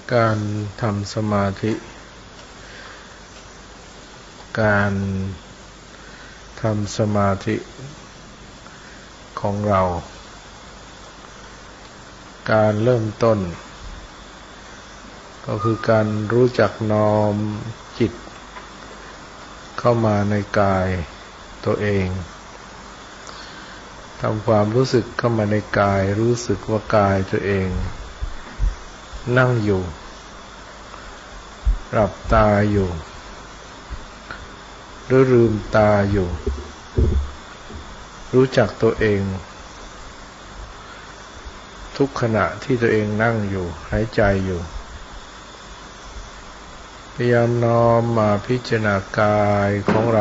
การทำสมาธิการทำสมาธิของเราการเริ่มต้นก็คือการรู้จักน้อมจิตเข้ามาในกายตัวเองทำความรู้สึกเข้ามาในกายรู้สึกว่ากายตัวเองนั่งอยู่หลับตาอยู่หรือลืมตาอยู่รู้จักตัวเองทุกขณะที่ตัวเองนั่งอยู่หายใจอยู่พยายามน้อมมาพิจารณากายของเรา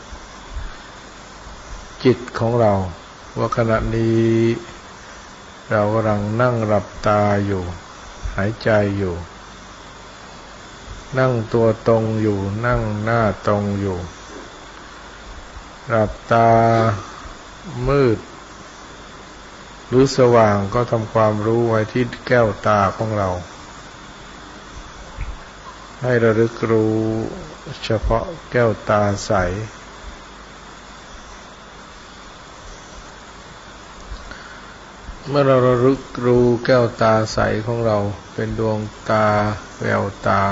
จิตของเราว่าขณะนี้เรากำลังนั่งหลับตาอยู่หายใจอยู่นั่งตัวตรงอยู่นั่งหน้าตรงอยู่หลับตามืดหรือสว่างก็ทำความรู้ไว้ที่แก้วตาของเราให้ระลึกรู้เฉพาะแก้วตาใสเมื่อเราระลึกรู้แก้วตาใสของเราเป็นดวงตาแววตา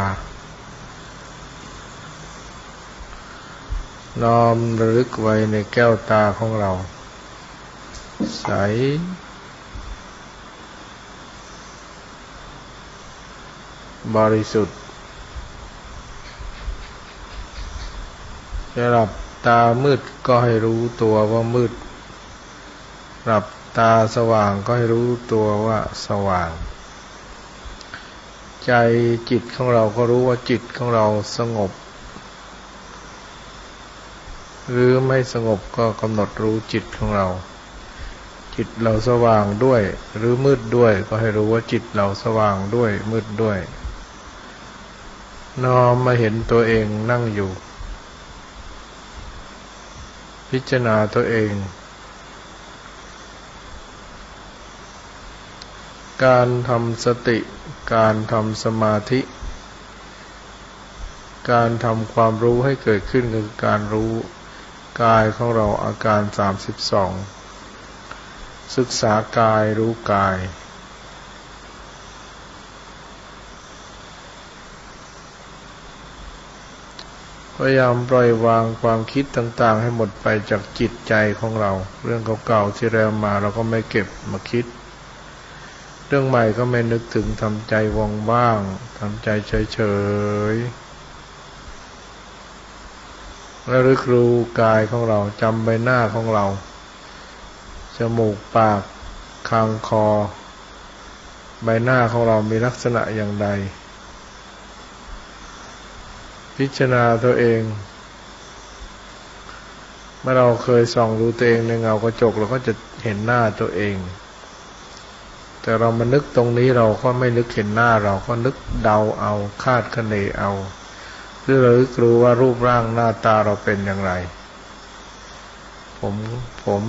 น้อมระลึกไว้ในแก้วตาของเราใสบริสุทธิ์จะหลับตามืดก็ให้รู้ตัวว่ามืดหลับตาสว่างก็ให้รู้ตัวว่าสว่างใจจิตของเราก็รู้ว่าจิตของเราสงบหรือไม่สงบก็กำหนดรู้จิตของเราจิตเราสว่างด้วยหรือมืดด้วยก็ให้รู้ว่าจิตเราสว่างด้วยมืดด้วยน้อมมาเห็นตัวเองนั่งอยู่พิจารณาตัวเองการทำสติการทำสมาธิการทำความรู้ให้เกิดขึ้นคือการรู้กายของเราอาการ32ศึกษากายรู้กายพยายามปล่อยวางความคิดต่างๆให้หมดไปจากจิตใจของเราเรื่องเก่าๆที่แล้วมาเราก็ไม่เก็บมาคิดเรื่องใหม่ก็ไม่นึกถึงทำใจว่างๆทำใจเฉยๆระลึกรู้กายของเราจำใบหน้าของเราจมูกปากคางคอใบหน้าของเรามีลักษณะอย่างใดพิจารณาตัวเองเมื่อเราเคยส่องดูตัวเองในเงากระจกเราก็จะเห็นหน้าตัวเองแต่เรามานึกตรงนี้เราก็ไม่นึกเห็นหน้าเราก็นึกเดาเอาคาดคะเนเอาเพื่อเรารู้ว่ารูปร่างหน้าตาเราเป็นอย่างไรผม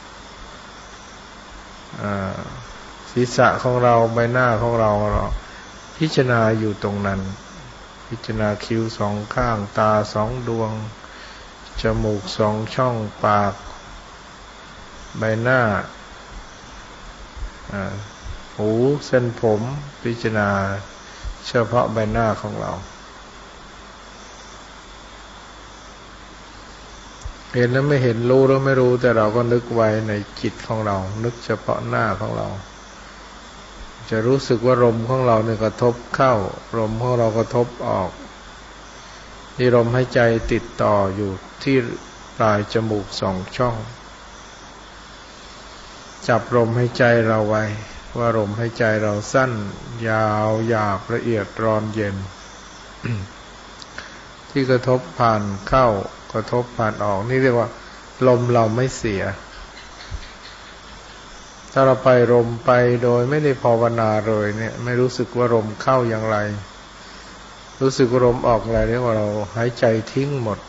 ศีรษะของเราใบหน้าของเราพิจารณาอยู่ตรงนั้นพิจารณาคิ้วสองข้างตาสองดวงจมูกสองช่องปากใบหน้าหูเส้นผมพิจารณาเฉพาะใบหน้าของเราเห็นแล้วไม่เห็นรู้แล้วไม่รู้แต่เราก็นึกไว้ในจิตของเรานึกเฉพาะหน้าของเราจะรู้สึกว่าลมของเราเนี่ยกระทบเข้าลมของเรากระทบออกที่ลมหายใจติดต่ออยู่ที่ปลายจมูกสองช่องจับลมหายใจเราไว้ว่าลมหายใจเราสั้นยาวหยาบละเอียดร้อนเย็น ที่กระทบผ่านเข้ากระทบผ่านออกนี่เรียกว่าลมเราไม่เสียถ้าเราไปลมไปโดยไม่ได้ภาวนาเลยเนี่ยไม่รู้สึกว่าลมเข้าอย่างไรรู้สึกว่าลมออกอะไรเรียกว่าเราหายใจทิ้งหมด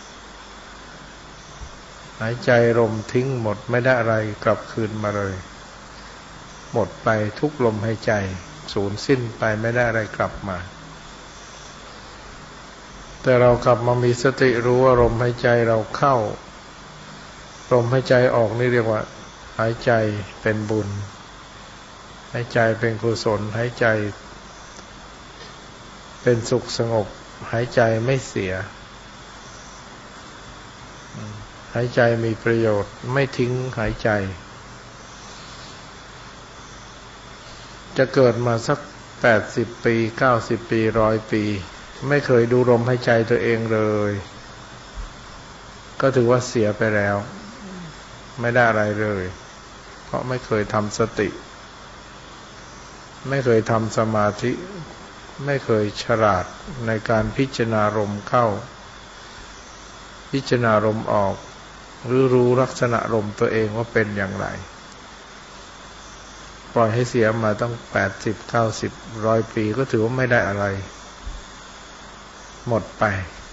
หายใจลมทิ้งหมดไม่ได้อะไรกลับคืนมาเลยหมดไปทุกลมหายใจสูญสิ้นไปไม่ได้อะไรกลับมาแต่เรากลับมามีสติรู้ว่าลมหายใจเราเข้าลมหายใจออกนี่เรียกว่าหายใจเป็นบุญหายใจเป็นกุศลหายใจเป็นสุขสงบหายใจไม่เสียหายใจมีประโยชน์ไม่ทิ้งหายใจจะเกิดมาสัก80 ปี90 ปี100 ปีไม่เคยดูลมหายใจตัวเองเลยก็ถือว่าเสียไปแล้วไม่ได้อะไรเลยเพราะไม่เคยทำสติไม่เคยทำสมาธิไม่เคยฉลาดในการพิจารณาลมเข้าพิจารณาลมออกหรือรู้ลักษณะลมตัวเองว่าเป็นอย่างไรปล่อยให้เสียมาต้อง80 90 100 ปีก็ถือว่าไม่ได้อะไรหมดไป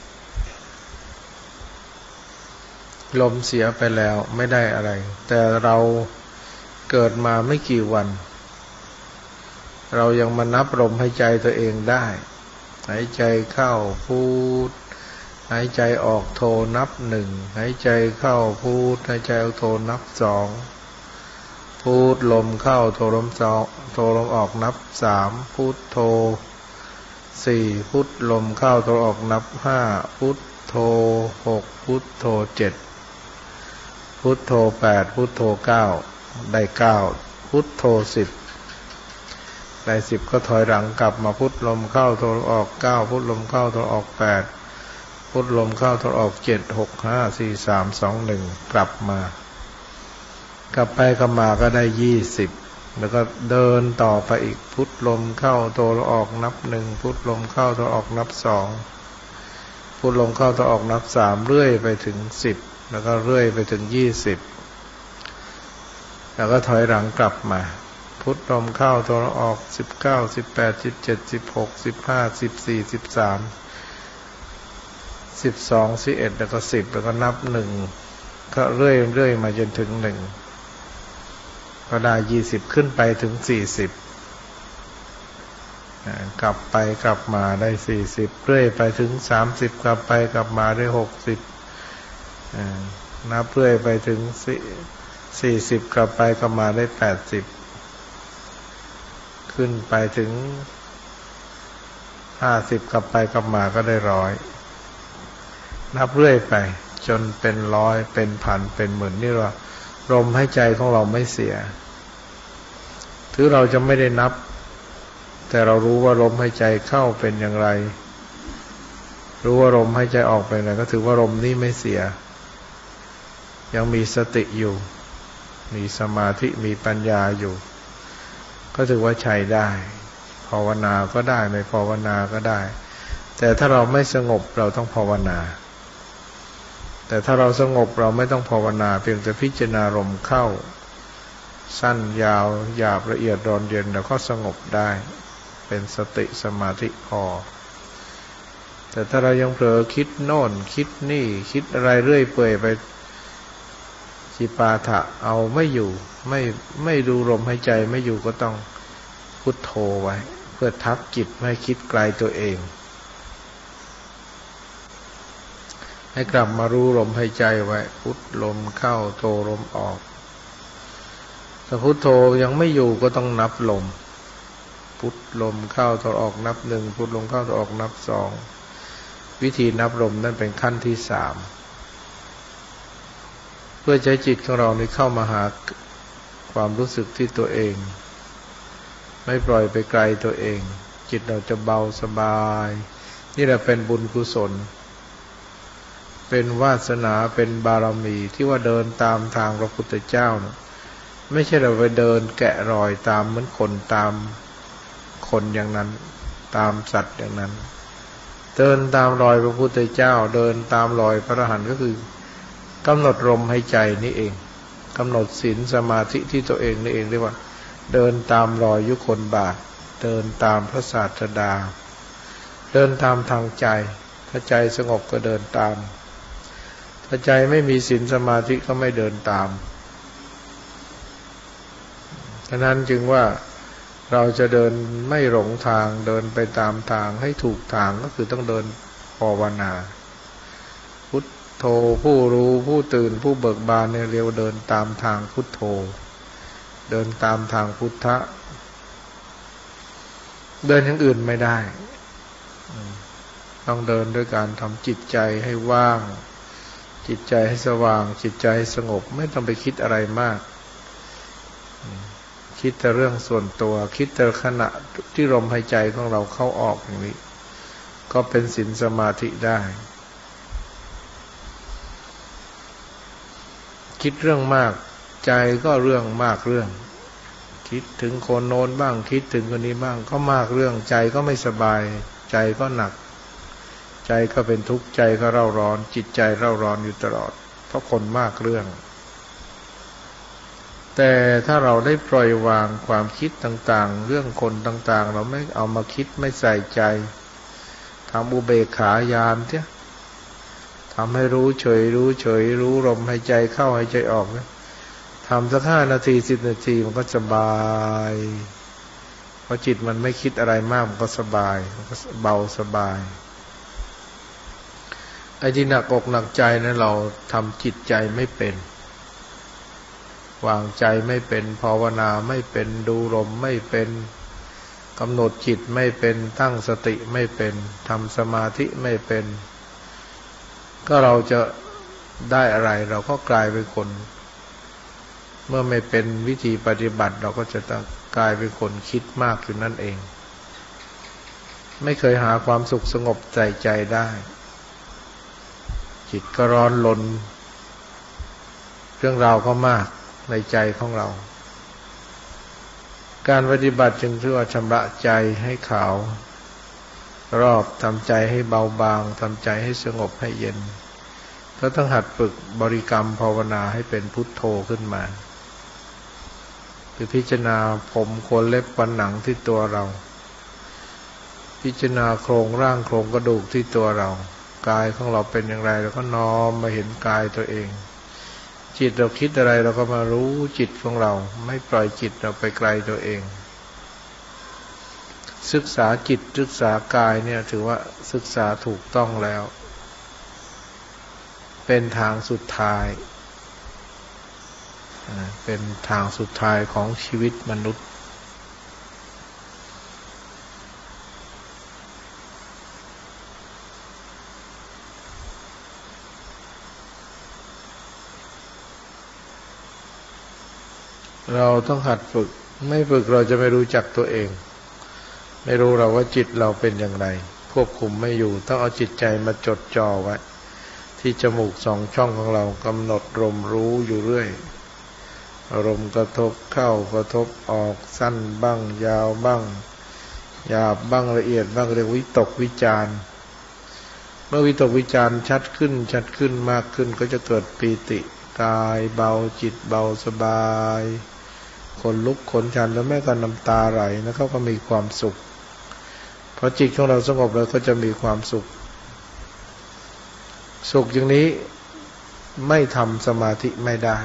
ลมเสียไปแล้วไม่ได้อะไรแต่เราเกิดมาไม่กี่วันเรายังมานับลมหายใจตัวเองได้หายใจเข้าพูดหายใจออกโทนับ1หายใจเข้าพูดหายใจออกโทนับ2พูดลมเข้าโทลม2โทลมออกนับ3พูดโท4พุทลมเข้าโทออกนับ5พุทโธ6พุทโธ7พุทโธ8พุทโธ9ได้9พุทโธ10ได้10ก็ถอยหลังกลับมาพุทลมเข้าโทออก9พุทลมเข้าโทออก8พุทลมเข้าโทออก7 6 5 4 3 2 1กลับมากลับไปกลับมาก็ได้20แล้วก็เดินต่อไปอีกพุทลมเข้าโทออกนับ1พุทลมเข้าโทออกนับ2พุทลมเข้าโทออกนับ3เรื่อยไปถึง10แล้วก็เรื่อยไปถึง20แล้วก็ถอยหลังกลับมาพุทลมเข้าโทออก19 18 17 16 15 14 13 12 11แล้วก็10แล้วก็นับ1ก็เรื่อยมาจนถึง1ก็ได้20ขึ้นไปถึง40กลับไปกลับมาได้40เรื่อยไปถึง30กลับไปกลับมาได้60นับเรื่อยไปถึง40กลับไปกลับมาได้80ขึ้นไปถึง50กลับไปกลับมาก็ได้100นับเรื่อยไปจนเป็น100เป็นพันเป็นหมื่นนี่ว่าลมหายใจของเราไม่เสียถึงเราจะไม่ได้นับแต่เรารู้ว่าลมหายใจเข้าเป็นอย่างไรรู้ว่าลมหายใจออกเป็นอย่างไรก็ถือว่าลมนี้ไม่เสียยังมีสติอยู่มีสมาธิมีปัญญาอยู่ก็ถือว่าใช้ได้ภาวนาก็ได้ไม่ภาวนาก็ได้แต่ถ้าเราไม่สงบเราต้องภาวนาแต่ถ้าเราสงบเราไม่ต้องภาวนาเพียงแต่พิจารณาลมเข้าสั้นยาวหยาบละเอียดร้อนเย็นเราก็สงบได้เป็นสติสมาธิพอแต่ถ้าเรายังเผลอคิดโน่นคิดนี่คิดอะไรเรื่อยเปื่อยไปจิปาถะเอาไม่อยู่ไม่ดูลมหายใจไม่อยู่ก็ต้องพุทโธไว้เพื่อทับจิตไม่คิดไกลตัวเองให้กลับมารู้ลมหายใจไว้พุทลมเข้าโทลมออกถ้าพุทโธยังไม่อยู่ก็ต้องนับลมพุทลมเข้าโทออกนับ1พุทลมเข้าโทออกนับ2วิธีนับลมนั่นเป็นขั้นที่3เพื่อใช้จิตของเรานี้เข้ามาหาความรู้สึกที่ตัวเองไม่ปล่อยไปไกลตัวเองจิตเราจะเบาสบายนี่แหละเป็นบุญกุศลเป็นวาสนาเป็นบารมีที่ว่าเดินตามทางพระพุทธเจ้านะไม่ใช่เราไปเดินแกะรอยตามเหมือนคนตามคนอย่างนั้นตามสัตว์อย่างนั้นเดินตามรอยพระพุทธเจ้าเดินตามรอยพระอรหันต์ก็คือกำหนดลมหายใจนี่เองกำหนดศีลสมาธิที่ตัวเองนี่เองเรียกว่าเดินตามรอยยุคนบาทเดินตามพระศาสดาเดินตามทางใจถ้าใจสงบก็เดินตามถ้าใจไม่มีศีลสมาธิก็ไม่เดินตามฉะนั้นจึงว่าเราจะเดินไม่หลงทางเดินไปตามทางให้ถูกทางก็คือต้องเดินภาวนาพุทโธผู้รู้ผู้ตื่นผู้เบิกบานเนี่ยเรียกว่าเดินตามทางพุทโธเดินตามทางพุทธะเดินอย่างอื่นไม่ได้ต้องเดินด้วยการทำจิตใจให้ว่างจิตใจให้สว่างจิตใจให้สงบไม่ต้องไปคิดอะไรมากคิดแต่เรื่องส่วนตัวคิดแต่ขณะที่ลมหายใจของเราเข้าออกอย่างนี้ก็เป็นศีลสมาธิได้คิดเรื่องมากใจก็เรื่องมากเรื่องคิดถึงคนโน้นบ้างคิดถึงคนนี้บ้างก็มากเรื่องใจก็ไม่สบายใจก็หนักใจก็เป็นทุกข์ใจก็เร่าร้อนจิตใจเร่าร้อนอยู่ตลอดเพราะคนมากเรื่องแต่ถ้าเราได้ปล่อยวางความคิดต่างๆเรื่องคนต่างๆเราไม่เอามาคิดไม่ใส่ใจทำอุเบกขายานเถอะทำให้รู้เฉยรู้เฉยรู้ลมหายใจเข้าหายใจออกนะทำสัก5 นาที10 นาทีมันก็สบายเพราะจิตมันไม่คิดอะไรมากมันก็สบายมันก็เบาสบายไอ้ที่หนักอกหนักใจนั้นเราทำจิตใจไม่เป็นวางใจไม่เป็นภาวนาไม่เป็นดูลมไม่เป็นกำหนดจิตไม่เป็นตั้งสติไม่เป็นทำสมาธิไม่เป็นก็เราจะได้อะไรเราก็กลายเป็นคนเมื่อไม่เป็นวิธีปฏิบัติเราก็จะต้องกลายเป็นคนคิดมากอยู่นั่นเองไม่เคยหาความสุขสงบใจได้จิตก็ร้อนรนเรื่องราวก็มากในใจของเราการปฏิบัติจึงถือว่าชำระใจให้ขาวรอบทำใจให้เบาบางทำใจให้สงบให้เย็นก็ต้องหัดฝึกบริกรรมภาวนาให้เป็นพุทโธขึ้นมาคือพิจารณาผมขนเล็บฟันหนังที่ตัวเราพิจารณาโครงร่างโครงกระดูกที่ตัวเรากายของเราเป็นอย่างไรเราก็น้อมมาเห็นกายตัวเองจิตเราคิดอะไรเราก็มารู้จิตของเราไม่ปล่อยจิตเราไปไกลตัวเองศึกษาจิตศึกษากายเนี่ยถือว่าศึกษาถูกต้องแล้วเป็นทางสุดท้ายเป็นทางสุดท้ายของชีวิตมนุษย์เราต้องหัดฝึกไม่ฝึกเราจะไม่รู้จักตัวเองไม่รู้เราว่าจิตเราเป็นอย่างไรควบคุมไม่อยู่ต้องเอาจิตใจมาจดจ่อไว้ที่จมูก2 ช่องของเรากำหนดลมรู้อยู่เรื่อยอารมณ์กระทบเข้ากระทบออกสั้นบ้างยาวบ้างหยาบบ้างละเอียดบ้างเรียกวิตกวิจารเมื่อวิตกวิจารชัดขึ้นมากขึ้นก็จะเกิดปีติกายเบาจิตเบาสบายขนลุกขนชันแล้วแม้ก็น้ำตาไหลแล้วเขาก็มีความสุขพอจิตของเราสงบแล้วก็จะมีความสุขอย่างนี้ไม่ทำสมาธิไม่ได้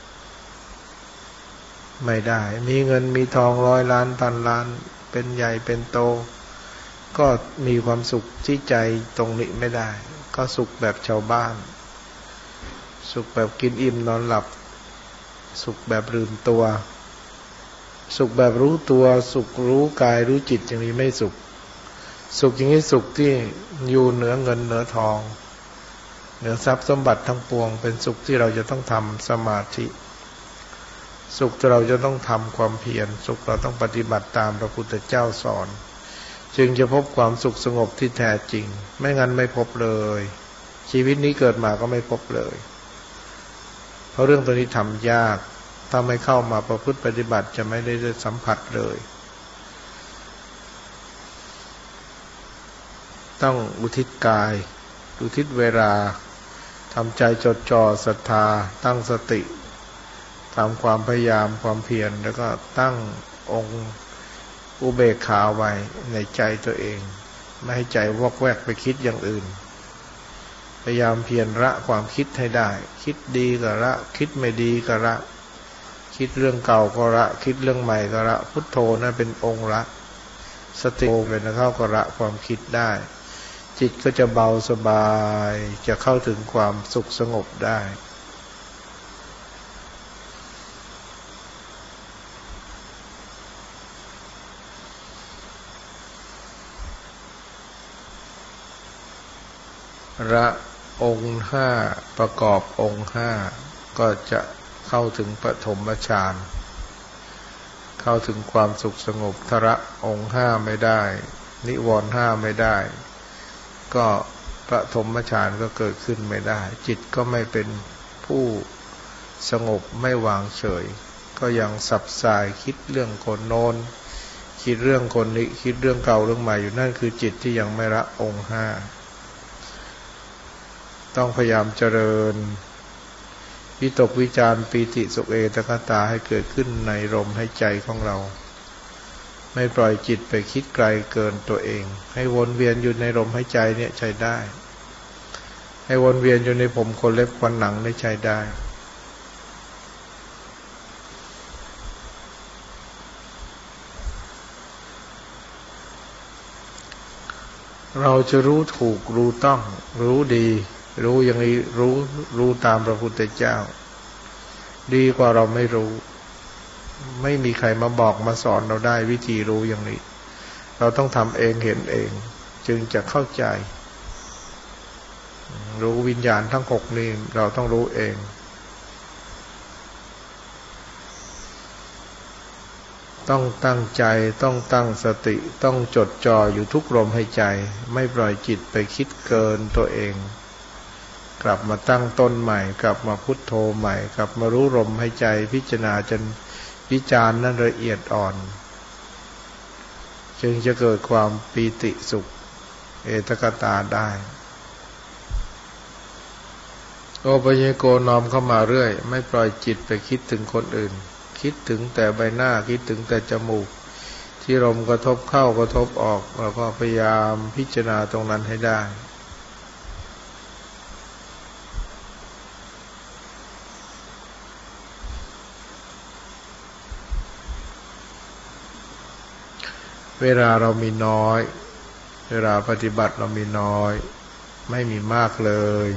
มีเงินมีทอง100 ล้านพันล้านเป็นใหญ่เป็นโตก็มีความสุขที่ใจตรงนี้ไม่ได้ก็สุขแบบชาวบ้านสุขแบบกินอิ่มนอนหลับสุขแบบลืมตัวสุขแบบรู้ตัวสุขรู้กายรู้จิตอย่างนี้ไม่สุขอย่างนี้สุขที่อยู่เหนือเงินเหนือทองเหนือทรัพย์สมบัติทั้งปวงเป็นสุขที่เราจะต้องทำสมาธิสุขที่เราจะต้องทำความเพียรสุขเราต้องปฏิบัติตามพระพุทธเจ้าสอนจึงจะพบความสุขสงบที่แท้จริงไม่งั้นไม่พบเลยชีวิตนี้เกิดมาก็ไม่พบเลยเพราะเรื่องตัวนี้ทำยากถ้าไม่เข้ามาประพฤติปฏิบัติจะไม่ได้สัมผัสเลยต้องอุทิศกายอุทิศเวลาทำใจจดจ่อศรัทธาตั้งสติทำความพยายามความเพียรแล้วก็ตั้งองค์อุเบกขาไว้ในใจตัวเองไม่ให้ใจวอกแวกไปคิดอย่างอื่นพยายามเพียรละความคิดให้ได้คิดดีก็ละคิดไม่ดีก็ละคิดเรื่องเก่าก็ละคิดเรื่องใหม่ก็ละพุทโธนั่นเป็นองค์ละสติเป็นเข้าก็ละความคิดได้จิตก็จะเบาสบายจะเข้าถึงความสุขสงบได้ละองค์ห้าประกอบองค์ห้าก็จะเข้าถึงปฐมฌานเข้าถึงความสุขสงบทระองค์ห้าไม่ได้นิวรณ์ห้าไม่ได้ก็ปฐมฌานก็เกิดขึ้นไม่ได้จิตก็ไม่เป็นผู้สงบไม่วางเฉยก็ยังสับสายคิดเรื่องคนโน้นคิดเรื่องคนนี้คิดเรื่องเก่าเรื่องใหม่อยู่นั่นคือจิตที่ยังไม่ละองค์ห้าต้องพยายามเจริญวิตกวิจารปีติสุขเอตคตาให้เกิดขึ้นในลมหายใจของเราไม่ปล่อยจิตไปคิดไกลเกินตัวเองให้วนเวียนอยู่ในลมหายใจเนี่ยใช้ได้ให้วนเวียนอยู่ในผมขนเล็บฟันหนังเนี่ยใช้ได้เราจะรู้ถูกรู้ต้องรู้ดีรู้อย่างนี้รู้ตามพระพุทธเจ้าดีกว่าเราไม่รู้ไม่มีใครมาบอกมาสอนเราได้วิธีรู้อย่างนี้เราต้องทำเองเห็นเองจึงจะเข้าใจรู้วิญญาณทั้งหกนี้เราต้องรู้เองต้องตั้งใจต้องตั้งสติต้องจดจ่ออยู่ทุกลมหายใจไม่ปล่อยจิตไปคิดเกินตัวเองกลับมาตั้งต้นใหม่กลับมาพุทโธใหม่กลับมารู้ลมหายใจพิจารณาจนวิจารณ์นั้นละเอียดอ่อนจึงจะเกิดความปีติสุขเอตคตาได้โอปัญญโกน้อมเข้ามาเรื่อยไม่ปล่อยจิตไปคิดถึงคนอื่นคิดถึงแต่ใบหน้าคิดถึงแต่จมูกที่ลมกระทบเข้ากระทบออกแล้วก็พยายามพิจารณาตรงนั้นให้ได้เวลาเรามีน้อยเวลาปฏิบัติเรามีน้อยไม่มีมากเลย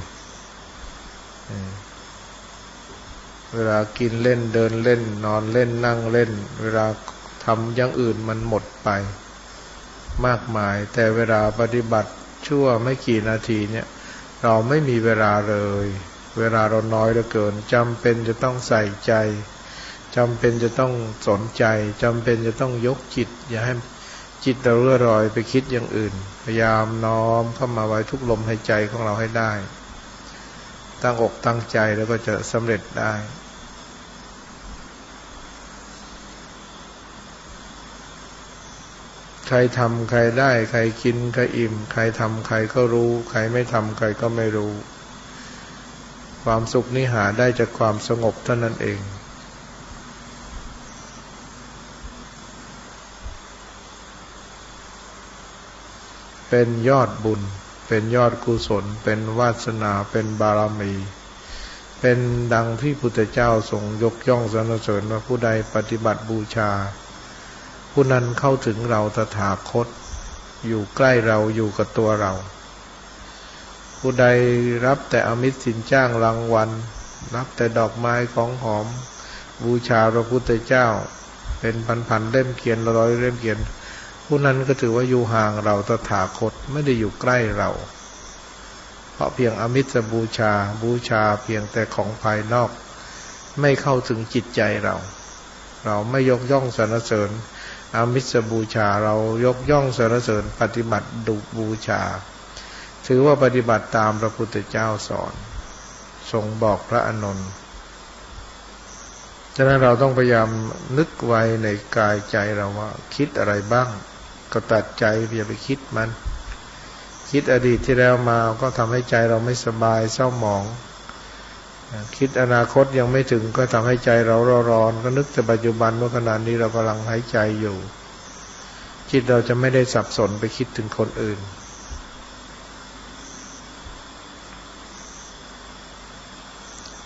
เวลากินเล่นเดินเล่นนอนเล่นนั่งเล่นเวลาทำอย่างอื่นมันหมดไปมากมายแต่เวลาปฏิบัติชั่วไม่กี่นาทีเนี่ยเราไม่มีเวลาเลยเวลาเราน้อยเหลือเกินจำเป็นจะต้องใส่ใจจำเป็นจะต้องสนใจจำเป็นจะต้องยกจิตอย่าให้จิตเราเลื่อนลอยไปคิดอย่างอื่นพยายามน้อมเข้ามาไว้ทุกลมหายใจของเราให้ได้ตั้งอกตั้งใจแล้วก็จะสำเร็จได้ใครทำใครได้ใครกินใครอิ่มใครทำใครก็รู้ใครไม่ทำใครก็ไม่รู้ความสุขนี้หาได้จากความสงบเท่านั้นเองเป็นยอดบุญเป็นยอดกุศลเป็นวาสนาเป็นบารมีเป็นดังที่พุทธเจ้าทรงยกย่องสรรเสริญว่าผู้ใดปฏิบัติบูชาผู้นั้นเข้าถึงเราตถาคตอยู่ใกล้เราอยู่กับตัวเราผู้ใดรับแต่อมิตรสินจ้างรางวัลรับแต่ดอกไม้ของหอมบูชาพระพุทธเจ้าเป็นพันๆเล่มเขียนร้อยเล่มเขียนผู้นั้นก็ถือว่าอยู่ห่างเราตถาคตไม่ได้อยู่ใกล้เราเพราะเพียงอมิตรบูชาเพียงแต่ของภายนอกไม่เข้าถึงจิตใจเราไม่ยกย่องสรรเสริญอมิตรบูชาเรายกย่องสรรเสริญปฏิบัติดุบูชาถือว่าปฏิบัติตามพระพุทธเจ้าสอนทรงบอกพระอานนท์ฉะนั้นเราต้องพยายามนึกไว้ในกายใจเราว่าคิดอะไรบ้างก็ตัดใจอย่าไปคิดมันคิดอดีตที่แล้วมาก็ทำให้ใจเราไม่สบายเศร้าหมองคิดอนาคตยังไม่ถึงก็ทำให้ใจเราร้อนก็นึกแต่ปัจจุบันว่าขณะนี้เรากำลังหายใจอยู่จิตเราจะไม่ได้สับสนไปคิดถึงคนอื่น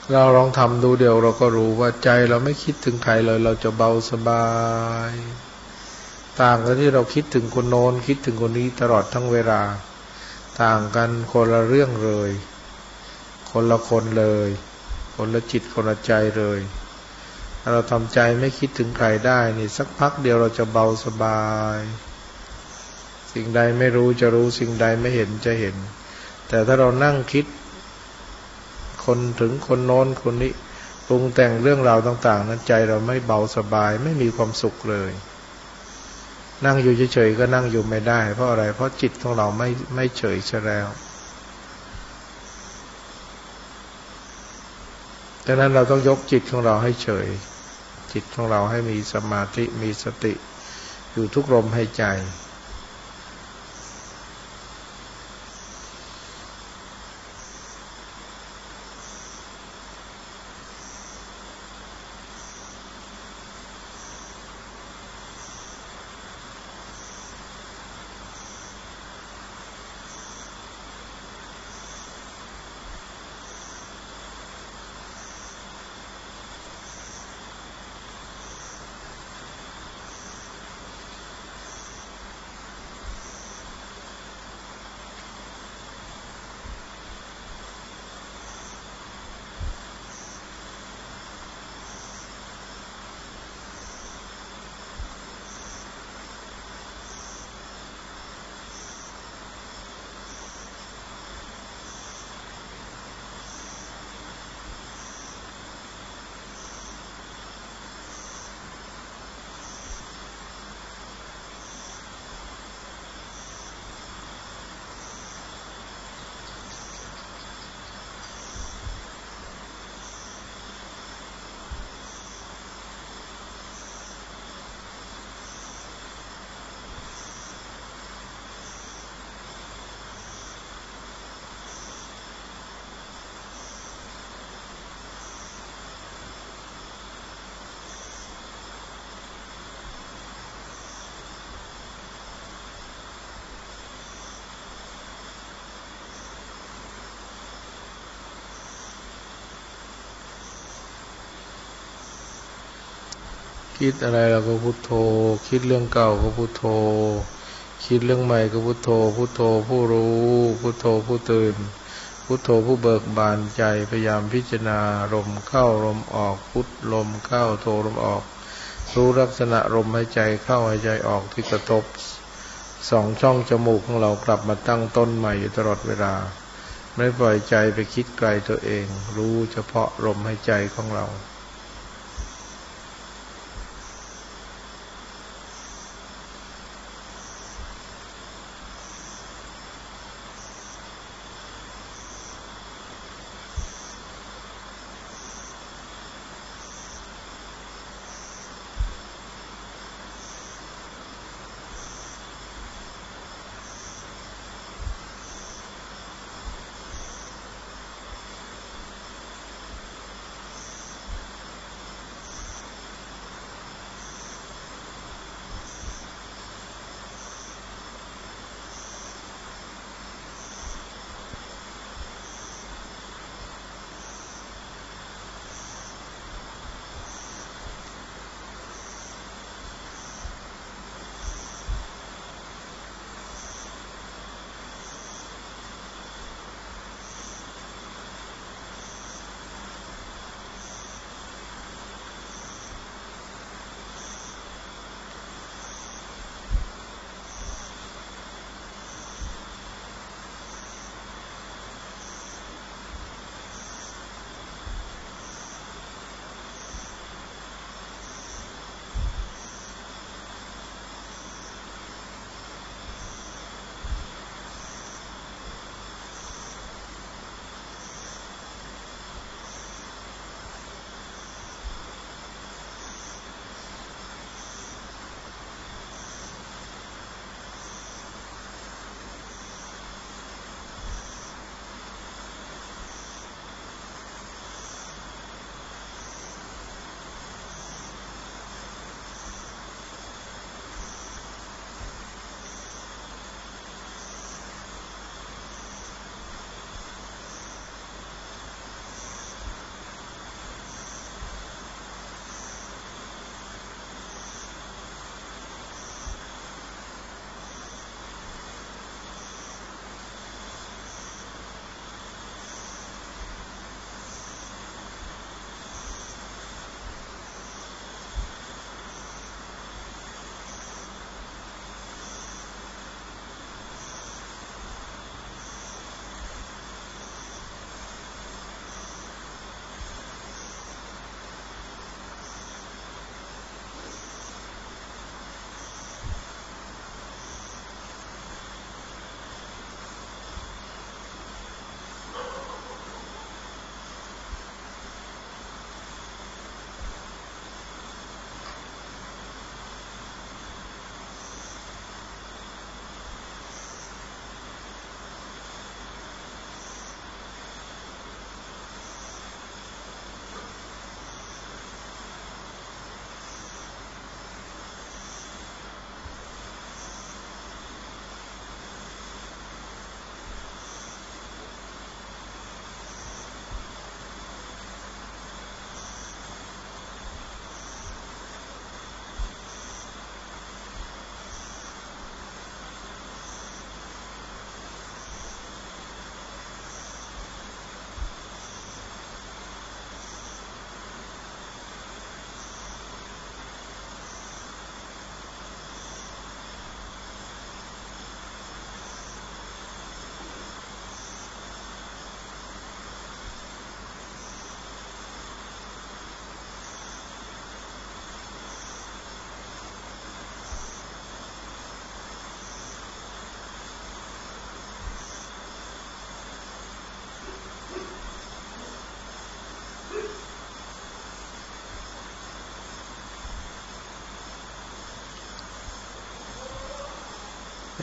เราลองทำดูเดี๋ยวเราก็รู้ว่าใจเราไม่คิดถึงใครเลยเราจะเบาสบายต่างกันที่เราคิดถึงคนโน้นคิดถึงคนนี้ตลอดทั้งเวลาต่างกันคนละเรื่องเลยคนละคนเลยคนละจิตคนละใจเลยถ้าเราทำใจไม่คิดถึงใครได้นี่สักพักเดียวเราจะเบาสบายสิ่งใดไม่รู้จะรู้สิ่งใดไม่เห็นจะเห็นแต่ถ้าเรานั่งคิดคนถึงคนโน้นคนนี้ปรุงแต่งเรื่องราวต่างๆนั้นใจเราไม่เบาสบายไม่มีความสุขเลยนั่งอยู่เฉยๆก็นั่งอยู่ไม่ได้เพราะอะไรเพราะจิตของเราไม่เฉยซะแล้วดังนั้นเราต้องยกจิตของเราให้เฉยจิตของเราให้มีสมาธิมีสติอยู่ทุกลมหายใจคิดอะไรเราก็พุทโธคิดเรื่องเก่าก็พุทโธคิดเรื่องใหม่ก็พุทโธพุทโธผู้รู้พุทโธผู้ตื่นพุทโธผู้เบิกบานใจพยายามพิจารณาลมเข้าลมออกพุทลมเข้าโธลมออกรู้ลักษณะลมหายใจเข้าหายใจออกที่กระทบสองช่องจมูกของเรากลับมาตั้งต้นใหม่อยู่ตลอดเวลาไม่ปล่อยใจไปคิดไกลตัวเองรู้เฉพาะลมหายใจของเรา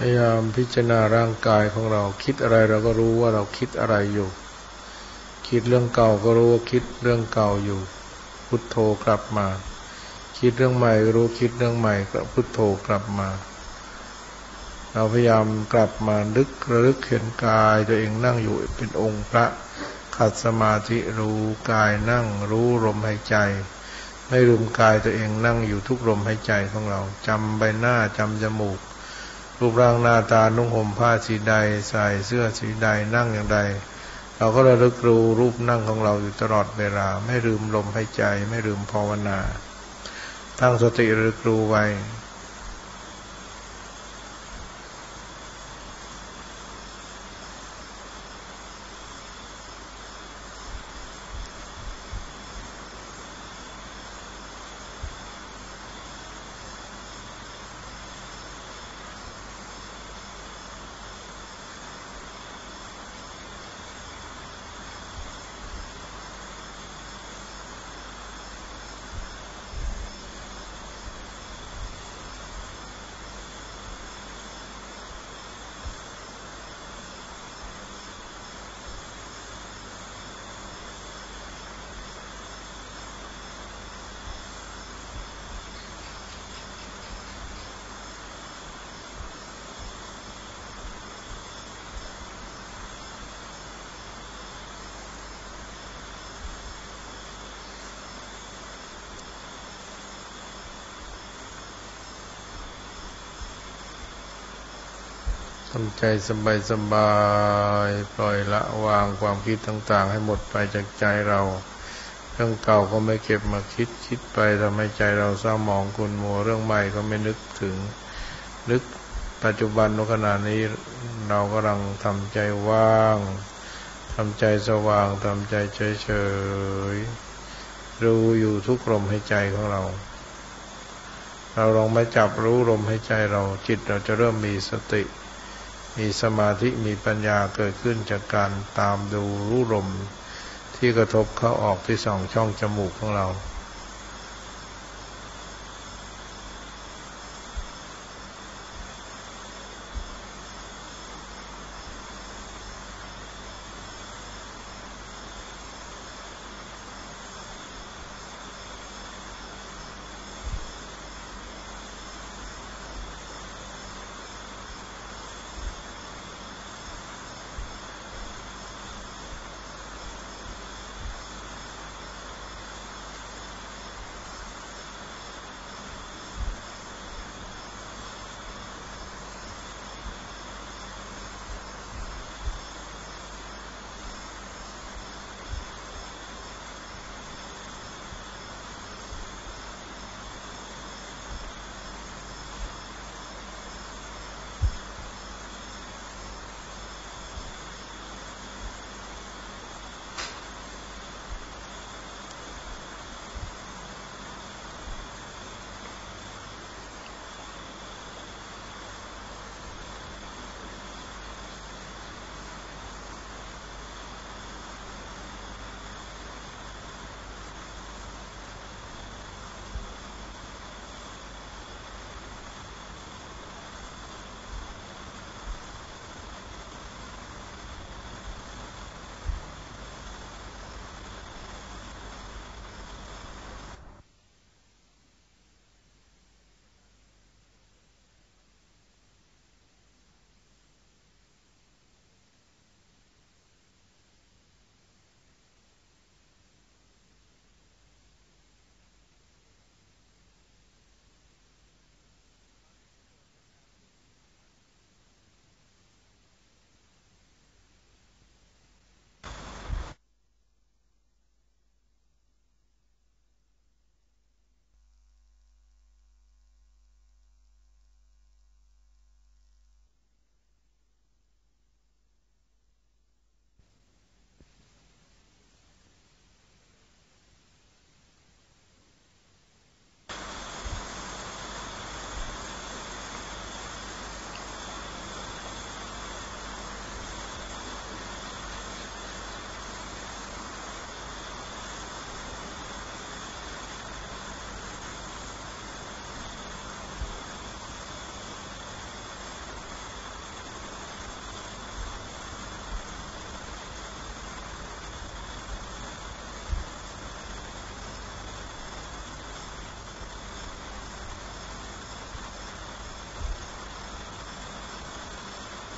พยายามพิจารณาร่างกายของเราคิดอะไรเราก็รู้ว่าเราคิดอะไรอยู่คิดเรื่องเก่าก็รู้ว่าคิดเรื่องเก่าอยู่พุทโธกลับมาคิดเรื่องใหม่ก็รู้คิดเรื่องใหม่ก็พุทโธกลับมาเราพยายามกลับมาระลึกเห็นกายตัวเองนั่งอยู่เป็นองค์พระขัดสมาธิรู้กายนั่งรู้ลมหายใจไม่ลืมกายตัวเองนั่งอยู่ทุกลมหายใจของเราจำใบหน้าจำจมูกรูปร่างหน้าตานุ่งห่มผ้าสีใดใส่เสื้อสีใดนั่งอย่างใดเราก็ระลึกรู้รูปนั่งของเราอยู่ตลอดเวลาไม่ลืมลมหายใจไม่ลืมภาวนาตั้งสติระลึกรู้ไว้ทำใจสบายๆปล่อยละวางความคิดต่างๆให้หมดไปจากใจเราเรื่องเก่าก็ไม่เก็บมาคิดไปทำให้ใจเราเศร้าหมองขุ่นมัวเรื่องใหม่ก็ไม่นึกถึงนึกปัจจุบันในขณะนี้เรากำลังทำใจว่างทำใจสว่างทำใจเฉยๆรู้อยู่ทุกลมหายใจของเราลองมาจับรู้ลมหายใจเราจิตเราจะเริ่มมีสติมีสมาธิมีปัญญาเกิดขึ้นจากการตามดูรู้ลมที่กระทบเข้าออกที่2 ช่องจมูกของเรา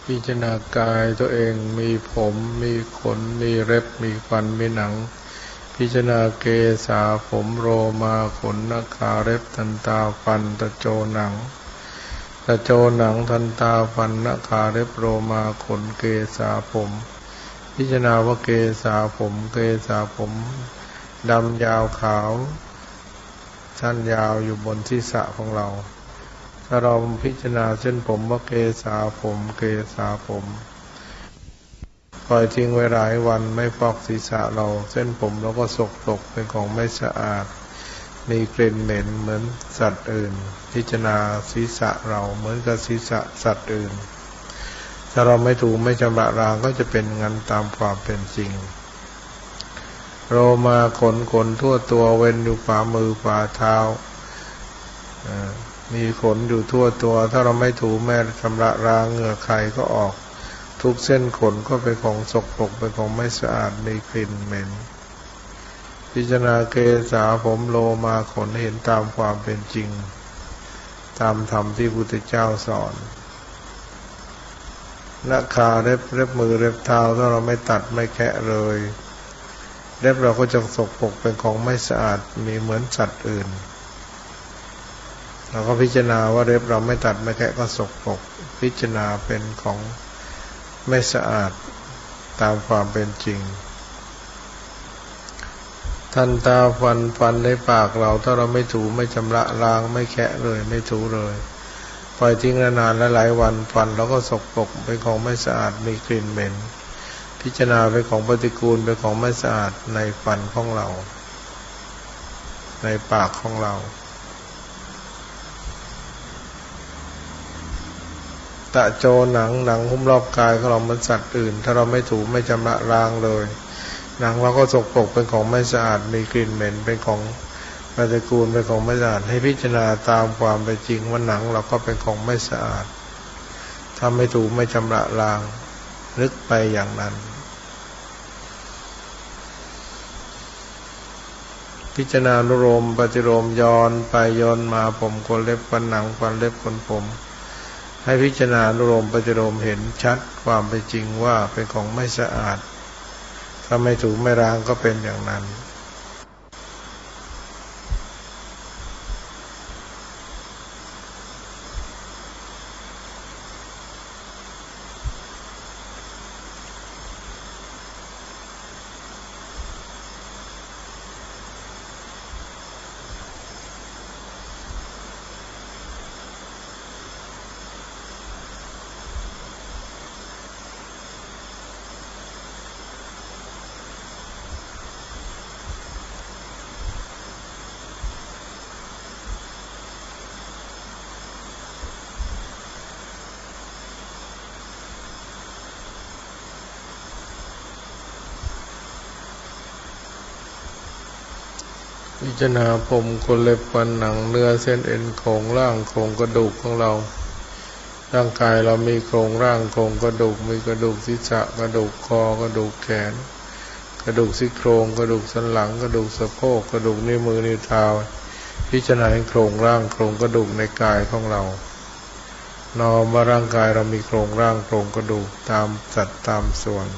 พิจารณากายตัวเองมีผมมีขนมีเล็บมีฟันมีหนังพิจารณาเกศาผมโรมาขนนขาเล็บทันตาฟันตะโจหนังตะโจหนังทันตาฟันนขาเล็บโรมาขนเกศาผมพิจารณาว่าเกศาผมเกศาผมดำยาวขาวสั้นยาวอยู่บนศีรษะของเราถ้าเราพิจารณาเส้นผมว่าเกศาผมเกศาผมปล่อยทิ้งไว้หลายวันไม่ฟอกศีรษะเราเส้นผมเราก็สกปรกเป็นของไม่สะอาดมีกลิ่นเหม็นเหมือนสัตว์อื่นพิจารณาศีรษะเราเหมือนกับศีรษะสัตว์อื่นถ้าเราไม่ถูไม่ชำระล้างก็จะเป็นงั้นตามความเป็นจริงโรมาขนทั่วตัวเว้นอยู่ฝ่ามือฝ่าเท้ามีขนอยู่ทั่วตัวถ้าเราไม่ถูแม่ชำระล้างเหงื่อใครก็ออกทุกเส้นขนก็เป็นของสกปรกเป็นของไม่สะอาดมีกลิ่นเหม็นพิจารณาเกศาผมโลมาขนเห็นตามความเป็นจริงตามธรรมที่พุทธเจ้าสอนนขาเล็บมือเล็บเท้าถ้าเราไม่ตัดไม่แคะเลยเล็บเราก็จะสกปรกเป็นของไม่สะอาดมีเหมือนสัตว์อื่นเราก็พิจารณาว่าเล็บเราไม่ตัดไม่แคะก็สกปรกพิจารณาเป็นของไม่สะอาดตามความเป็นจริงทันตาฟันในปากเราถ้าเราไม่ถูไม่ชำระล้างไม่แคะเลยไม่ถูเลยปล่อยทิ้งนานๆหลายวันฟันเราก็สกปรกเป็นของไม่สะอาดมีกลิ่นเหม็นพิจารณาเป็นของปฏิกูลเป็นของไม่สะอาดในฟันของเราในปากของเราตะโจหนังหุ้มรอบกายของเราเหมือนสัตว์อื่นถ้าเราไม่ถูไม่ชำระล้างเลยหนังเราก็สกปรกเป็นของไม่สะอาดมีกลิ่นเหม็นเป็นของปฏิกูลเป็นของไม่สะอาดให้พิจารณาตามความเป็นจริงว่าหนังเราก็เป็นของไม่สะอาดถ้าไม่ถูไม่ชำระล้างนึกไปอย่างนั้นพิจารณานุโลมปฏิโลมย้อนไปย้อนมาผมขนเล็บฟันหนังฟันเล็บขนผมให้พิจารณานุโลมปฏิโลมเห็นชัดความเป็นจริงว่าเป็นของไม่สะอาดถ้าไม่ถูไม่ล้างก็เป็นอย่างนั้นพิจารณาผมขนเล็บฟันหนังเนื้อเส้นเอ็นโครงร่างโครงกระดูกของเราร่างกายเรามีโครงร่างโครงกระดูกมีกระดูกศีรษะกระดูกคอกระดูกแขนกระดูกซี่โครงกระดูกสันหลังกระดูกสะโพกกระดูกนิ้วมือนิ้วเท้าพิจารณาโครงร่างโครงกระดูกในกายของเรานอมว่าร่างกายเรามีโครงร่างโครงกระดูกตามสัดตามส่วน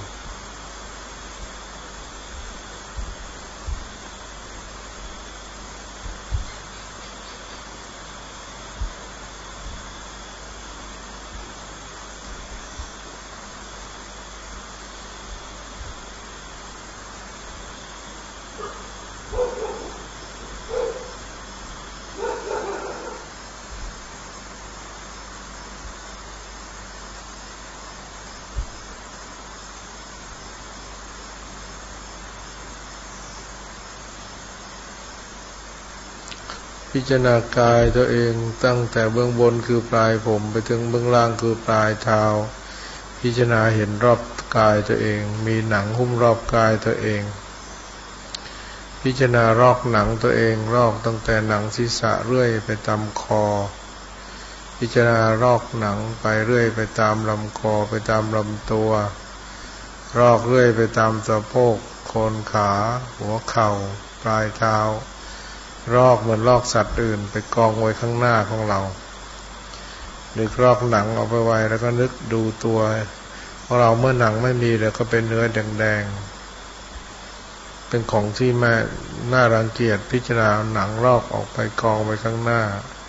พิจารณากายตัวเองตั้งแต่เบื้องบนคือปลายผมไปถึงเบื้องล่างคือปลายเท้าพิจารณาเห็นรอบกายตัวเองมีหนังหุ้มรอบกายตัวเองพิจารณารอกหนังตัวเองรอกตั้งแต่หนังศีรษะเรื่อยไปตามคอพิจารณารอกหนังไปเรื่อยไปตามลำคอไปตามลำตัวรอกเรื่อยไปตามสะโพกโคนขาหัวเข่าปลายเท้ารอกเหมือนรอกสัตว์อื่นไปกองไว้ข้างหน้าของเรานึกลอกหนังออกไปไว้แล้วก็นึกดูตัวของเราเมื่อหนังไม่มีแล้วก็เป็นเนื้อแดงๆเป็นของที่น่ารังเกียจพิจารณาหนังลอกออกไปกองไปข้างหน้า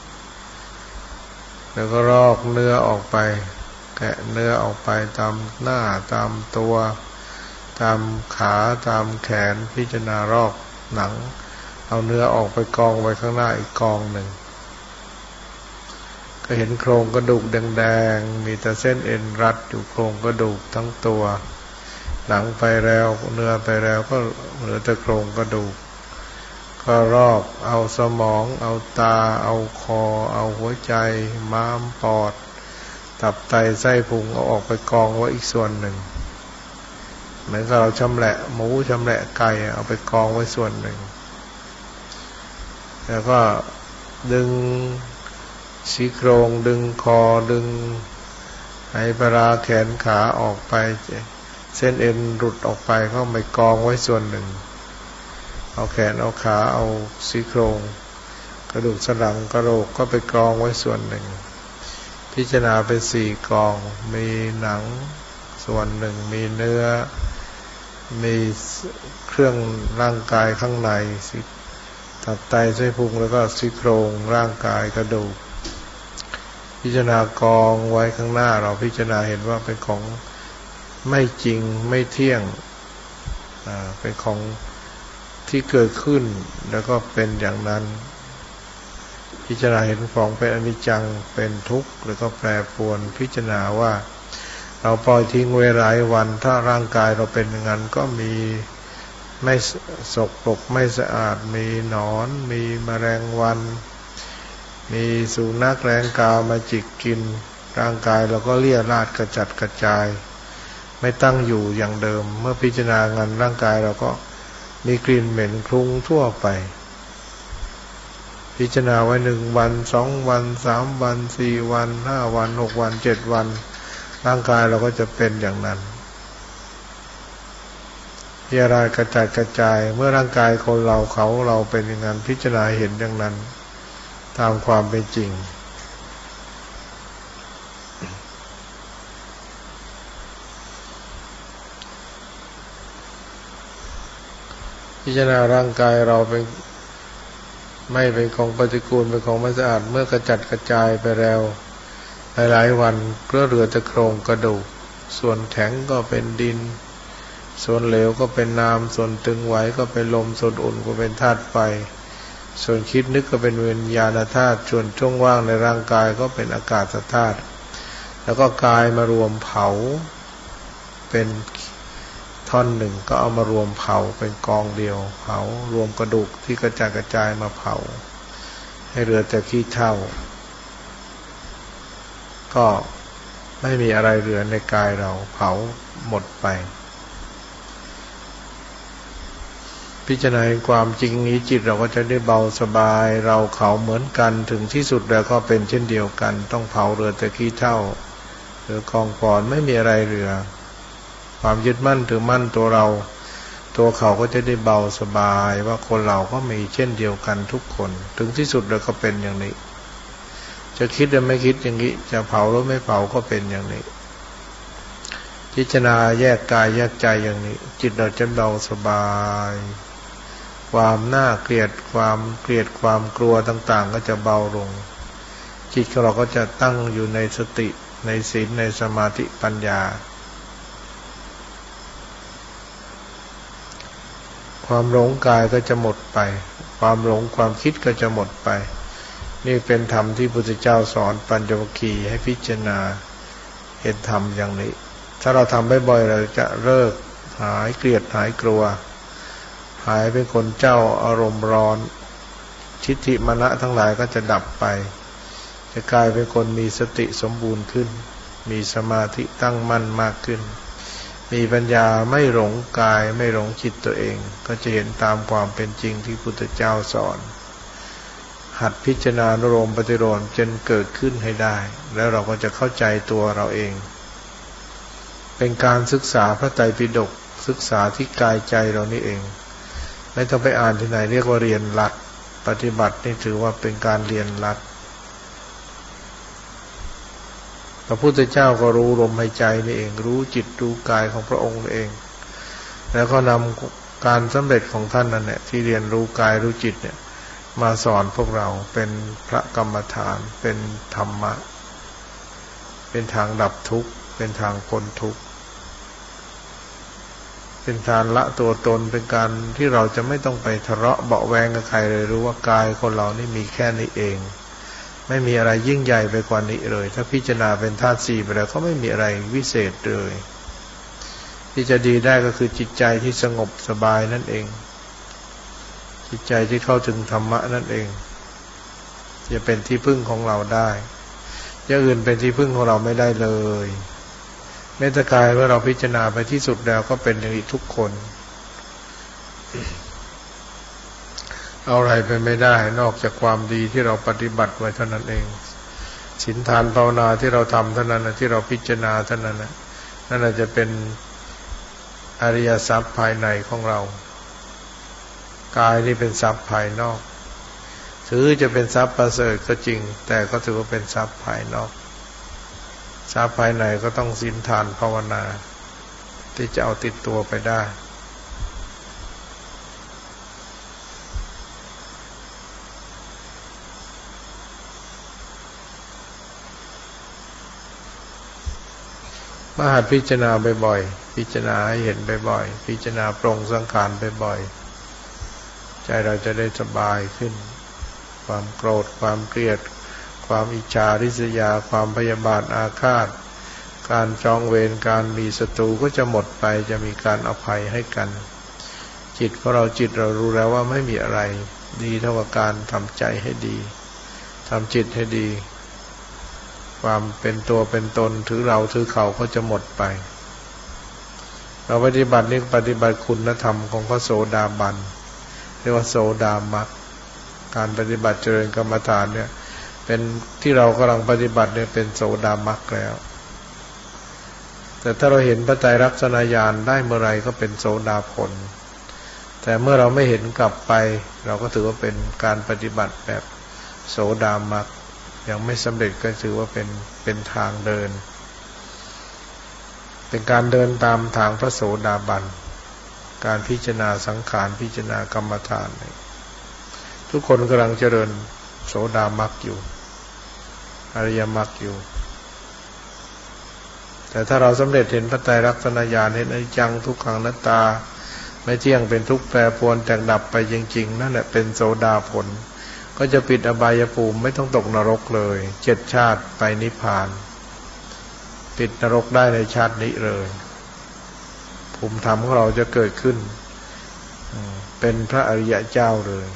แล้วก็ลอกเนื้อออกไปแกะเนื้อออกไปตามหน้าตามตัวตามขาตามแขนพิจารณาลอกหนังเอาเนื้อออกไปกองไว้ข้างหน้าอีกกองหนึ่งก็เห็นโครงกระดูกแดงๆมีแต่เส้นเอ็นรัดอยู่โครงกระดูกทั้งตัวหนังไปแล้วเนื้อไปแล้วก็เหลือแต่โครงกระดูกก็ลอกเอาสมองเอาตาเอาคอเอาหัวใจม้ามปอดตับไตไส้พุงเอาออกไปกองไว้อีกส่วนหนึ่งเหมือนกับเราชำแหละหมูชำแหละไก่เอาไปกองไว้ส่วนหนึ่งแล้วก็ดึงซี่โครงดึงคอดึงไหปลาร้าแขนขาออกไปเส้นเอ็นหลุดออกไปก็ไปกองไว้ส่วนหนึ่งเอาแขนเอาขาเอาซี่โครงกระดูกสันหลังกระโหลกก็ไปกองไว้ส่วนหนึ่งพิจารณาเป็น4กองมีหนังส่วนหนึ่งมีเนื้อมีเครื่องร่างกายข้างในตับไตไส้พุงแล้วก็ซี่โครงร่างกายกระดูกพิจารณากองไว้ข้างหน้าเราพิจารณาเห็นว่าเป็นของไม่จริงไม่เที่ยงเป็นของที่เกิดขึ้นแล้วก็เป็นอย่างนั้นพิจารณาเห็นของเป็นอนิจจังเป็นทุกข์แล้วก็แปรปรวนพิจารณาว่าเราปล่อยทิ้งไว้หลายวันถ้าร่างกายเราเป็นอย่างนั้นก็มีไม่สกปรกไม่สะอาดมีหนอนมีแมลงวันมีสุนัขแรงกามาจิกกินร่างกายเราก็เลี่ยราดกระจัดกระจายไม่ตั้งอยู่อย่างเดิมเมื่อพิจารณางานร่างกายเราก็มีกลิ่นเหม็นคลุ้งทั่วไปพิจารณาไว้1 วัน2 วัน3 วัน4 วัน5 วัน6 วัน7 วันร่างกายเราก็จะเป็นอย่างนั้นเลี่ยราดกระจัดกระจายเมื่อร่างกายคนเราเราเป็นอย่างนั้นพิจารณาเห็นอย่างนั้นตามความเป็นจริงพิจารณาร่างกายเราเป็นไม่เป็นของปฏิกูลเป็นของไม่สะอาดเมื่อกระจัดกระจายไปแล้วหลายวันก็เหลือแต่โครงกระดูกส่วนแข็งก็เป็นดินส่วนเหลวก็เป็นน้ำส่วนตึงไหวก็เป็นลมส่วนอุ่นก็เป็นธาตุไฟส่วนคิดนึกก็เป็นวิญญาณธาตุส่วนช่วงว่างในร่างกายก็เป็นอากาศธาตุแล้วก็กายมารวมเผาเป็นท่อนหนึ่งก็เอามารวมเผาเป็นกองเดียวเผารวมกระดูกที่กระจายกระจายมาเผาให้เหลือแต่ขี้เถ้าก็ไม่มีอะไรเหลือในกายเราเผาหมดไปพิจารณาความจริงนี้จิตเราก็จะได้เบาสบายเราเขาเหมือนกันถึงที่สุดแล้วก็เป็นเช่นเดียวกันต้องเผาเหลือแต่ขี้เถ้าหรือกองฟอนไม่มีอะไรเหลือความยึดมั่นถือมั่นตัวเราตัวเขาก็จะได้เบาสบายว่าคนเราก็มีเช่นเดียวกันทุกคนถึงที่สุดแล้วก็เป็นอย่างนี้จะคิดหรือไม่คิดอย่างนี้จะเผาหรือไม่เผาก็เป็นอย่างนี้พิจารณาแยกกายแยกใจอย่างนี้จิตเราจะเบาสบายความน่าเกลียดความกลัวต่างๆก็จะเบาลงจิตของเราก็จะตั้งอยู่ในสติในศีลในสมาธิปัญญาความหลงกายก็จะหมดไปความหลงความคิดก็จะหมดไปนี่เป็นธรรมที่พระพุทธเจ้าสอนปัญจวัคคีย์ให้พิจารณาเห็นธรรมอย่างนี้ถ้าเราทำบ่อยๆเราจะเลิกหายเกลียดหายกลัวหายเป็นคนเจ้าอารมณ์ร้อนทิฏฐิมานะทั้งหลายก็จะดับไปจะกลายเป็นคนมีสติสมบูรณ์ขึ้นมีสมาธิตั้งมั่นมากขึ้นมีปัญญาไม่หลงกายไม่หลงจิตตัวเองก็จะเห็นตามความเป็นจริงที่พุทธเจ้าสอนหัดพิจารณานุโลมปฏิโลมจนเกิดขึ้นให้ได้แล้วเราก็จะเข้าใจตัวเราเองเป็นการศึกษาพระไตรปิฎกศึกษาที่กายใจเรานี่เองไม่ต้องไปอ่านที่ไหนเรียกว่าเรียนรัดปฏิบัตินี่ถือว่าเป็นการเรียนรัดพระพุทธเจ้าก็รู้ลมหายใจนี่เองรู้จิตรู้กายของพระองค์นี่เองแล้วก็นำการสำเร็จของท่านนั่นแหละที่เรียนรู้กายรู้จิตเนี่ยมาสอนพวกเราเป็นพระกรรมฐานเป็นธรรมะเป็นทางดับทุกข์เป็นทางพ้นทุกข์เป็นการละตัวตนเป็นการที่เราจะไม่ต้องไปทะเลาะเบาะแวงกับใครเลยรู้ว่ากายคนเรานี่มีแค่นี้เองไม่มีอะไรยิ่งใหญ่ไปกว่านี้เลยถ้าพิจารณาเป็นธาตุสี่ไปแล้วก็ไม่มีอะไรวิเศษเลยที่จะดีได้ก็คือจิตใจที่สงบสบายนั่นเองจิตใจที่เข้าถึงธรรมะนั่นเองจะเป็นที่พึ่งของเราได้อย่างอื่นเป็นที่พึ่งของเราไม่ได้เลยแม้แต่กายเมื่อเราพิจารณาไปที่สุดแล้วก็เป็นอย่างนี้ทุกคนเอาอะไรไปไม่ได้นอกจากความดีที่เราปฏิบัติไว้เท่านั้นเองศีลทานภาวนาที่เราทำเท่านั้นที่เราพิจารณาเท่านั้นนั่นจะเป็นอริยทรัพย์ภายในของเรากายนี่เป็นทรัพย์ภายนอกถือจะเป็นทรัพย์ประเสริฐก็จริงแต่ก็ถือว่าเป็นทรัพย์ภายนอกทรัพย์ภายในก็ต้องศีลทานภาวนาที่จะเอาติดตัวไปได้มาหัดพิจารณาบ่อยๆพิจารณาให้เห็นบ่อยๆพิจารณาปรงสังขารบ่อยๆใจเราจะได้สบายขึ้นความโกรธความเกลียดความอิจฉาริษยาความพยาบาทอาฆาตการจองเวรการมีศัตรูก็จะหมดไปจะมีการอภัยให้กันจิตของเราจิตเรารู้แล้วว่าไม่มีอะไรดีเท่ากับการทำใจให้ดีทำจิตให้ดีความเป็นตัวเป็นตนถือเราถือเขาก็จะหมดไปเราปฏิบัตินี่ปฏิบัติคุณธรรมของพระโสดาบันเรียกว่าโสดามรรคการปฏิบัติเจริญกรรมฐานเนี่ยเป็นที่เรากำลังปฏิบัติเนี่ยเป็นโสดามรรคแล้วแต่ถ้าเราเห็นพระไตรลักษณญาณได้เมื่อไรก็เป็นโสดาผลแต่เมื่อเราไม่เห็นกลับไปเราก็ถือว่าเป็นการปฏิบัติแบบโสดามรรคยังไม่สำเร็จก็ถือว่าเป็นทางเดินเป็นการเดินตามทางพระโสดาบันการพิจารณาสังขารพิจารณากรรมฐานทุกคนกำลังเจริญโสดามรรคอยู่อริยมรรคอยู่แต่ถ้าเราสำเร็จเห็นพระไตรลักษณญาณเห็นอนิจจังทุกขังอนัตตาไม่เที่ยงเป็นทุกข์แปรปรวนแตกดับไปจริงๆนั่นแหละเป็นโสดาผลก็จะปิดอบายภูมิไม่ต้องตกนรกเลย7 ชาติไปนิพพานปิดนรกได้ในชาตินี้เลยภูมิธรรมของเราจะเกิดขึ้นเป็นพระอริยเจ้าเลย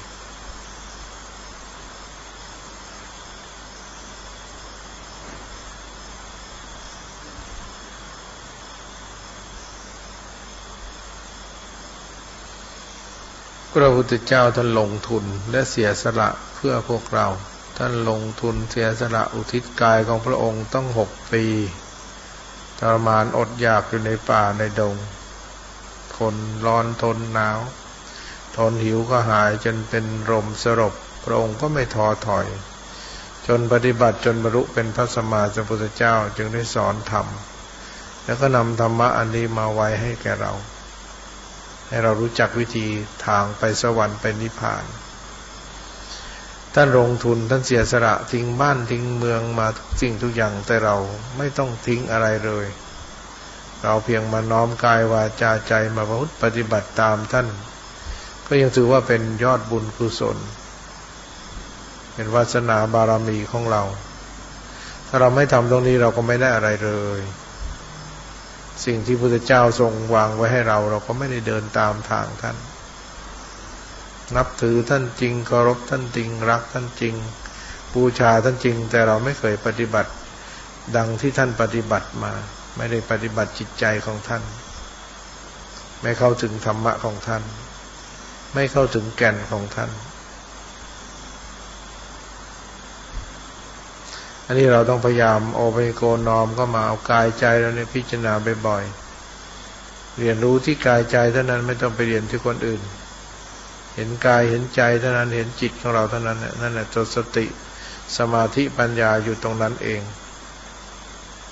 พระพุทธเจ้าท่านลงทุนและเสียสละเพื่อพวกเราท่านลงทุนเสียสละอุทิศกายของพระองค์ต้อง6 ปีทรมานอดอยากอยู่ในป่าในดงทนร้อนทนหนาวทนหิวก็หายจนเป็นลมสลบพระองค์ก็ไม่ท้อถอยจนปฏิบัติจนบรรลุเป็นพระสัมมาสัมพุทธเจ้าจึงได้สอนธรรมแล้วก็นำธรรมะอันนี้มาไว้ให้แก่เราให้เรารู้จักวิธีทางไปสวรรค์ไปนิพพานท่านลงทุนท่านเสียสละทิ้งบ้านทิ้งเมืองมาทุกสิ่งทุกอย่างแต่เราไม่ต้องทิ้งอะไรเลยเราเพียงมาน้อมกายวาจาใจมาประพฤติปฏิบัติตามท่านก็ยังถือว่าเป็นยอดบุญกุศลเป็นวาสนาบารมีของเราถ้าเราไม่ทำตรงนี้เราก็ไม่ได้อะไรเลยสิ่งที่พระพุทธเจ้าทรงวางไว้ให้เราก็ไม่ได้เดินตามทางท่านนับถือท่านจริงเคารพท่านจริงรักท่านจริงบูชาท่านจริงแต่เราไม่เคยปฏิบัติดังที่ท่านปฏิบัติมาไม่ได้ปฏิบัติจิตใจของท่านไม่เข้าถึงธรรมะของท่านไม่เข้าถึงแก่นของท่านอันนี้เราต้องพยายามโอไปโกนอมก็มาเอากายใจเราเนี่ยพิจารณาบ่อยๆเรียนรู้ที่กายใจเท่านั้นไม่ต้องไปเรียนที่คนอื่นเห็นกายเห็นใจเท่านั้นเห็นจิตของเราเท่านั้นนั่นแหละตัวสติสมาธิปัญญาอยู่ตรงนั้นเอง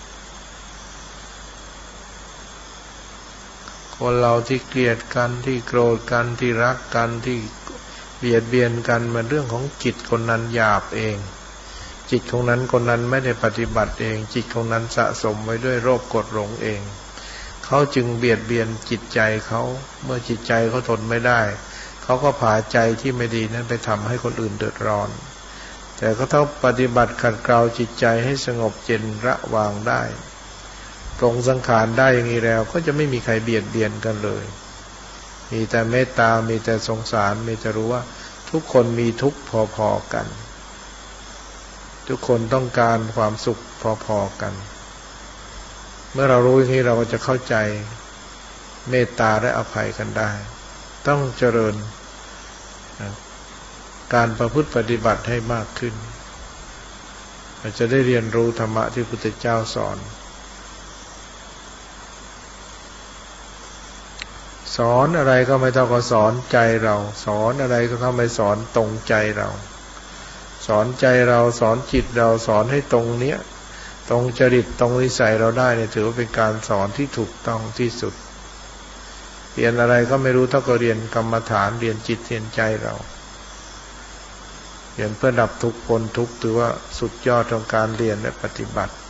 คนเราที่เกลียดกันที่โกรธกันที่รักกันที่เบียดเบียนกันมันเรื่องของจิตคนนั้นหยาบเองจิตของนั้นคนนั้นไม่ได้ปฏิบัติเองจิตของนั้นสะสมไว้ด้วยโรคกดหลงเองเขาจึงเบียดเบียนจิตใจเขาเมื่อจิตใจเขาทนไม่ได้เขาก็พาใจที่ไม่ดีนั้นไปทำให้คนอื่นเดือดร้อนแต่เขาต้องปฏิบัติขัดเกลาจิตใจให้สงบเย็นระวางได้ปรงสังขารได้อย่างนี้แล้วก็จะไม่มีใครเบียดเบียนกันเลยมีแต่เมตตามีแต่สงสารมีแต่รู้ว่าทุกคนมีทุกข์พอๆกันทุกคนต้องการความสุขพอๆกันเมื่อเรารู้อย่างนี้เราก็จะเข้าใจเมตตาและอภัยกันได้ต้องเจริญการประพฤติปฏิบัติให้มากขึ้นเราจะได้เรียนรู้ธรรมะที่พระพุทธเจ้าสอนอะไรก็ไม่ต้องก็สอนใจเราสอนอะไรก็ต้องไม่สอนตรงใจเราสอนใจเราสอนจิตเราสอนให้ตรงเนี้ยตรงจริตตรงนิสัยเราได้เนี่ยถือว่าเป็นการสอนที่ถูกต้องที่สุดเรียนอะไรก็ไม่รู้เท่ากับเรียนกรรมฐานเรียนจิตเรียนใจเราเรียนเพื่อดับทุกข์พ้นทุกข์ถือว่าสุดยอดของการเรียนและปฏิบัติ